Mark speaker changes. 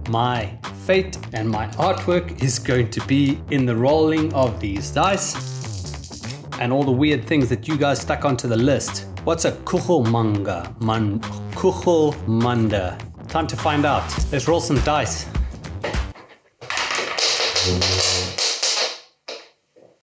Speaker 1: my fate and my artwork is going to be in the rolling of these dice and all the weird things that you guys stuck onto the list. What's a kugelmanga? Kugelmanda. Time to find out. Let's roll some dice.